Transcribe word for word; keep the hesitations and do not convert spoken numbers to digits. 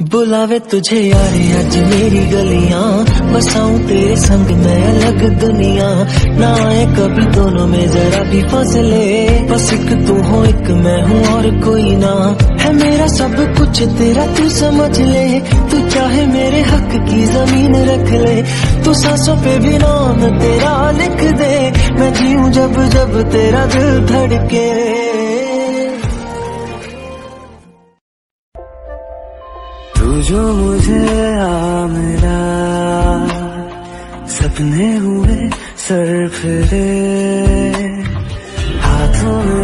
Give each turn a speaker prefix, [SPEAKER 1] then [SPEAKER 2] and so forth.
[SPEAKER 1] बुलावे तुझे यारे आज मेरी गलियां, बसाऊं तेरे संग मैं अलग दुनिया। ना आए कभी दोनों में जरा भी फासले, बस एक तू हो एक मैं हूँ और कोई ना। है मेरा सब कुछ तेरा तू समझ ले, तू चाहे मेरे हक की जमीन रख ले। तू सांसों पे भी नाम तेरा लिख दे, मैं जीऊं जब जब तेरा दिल धड़के। तू जो मुझे आ मिला, सपने हुए सर फिरे, हाथों में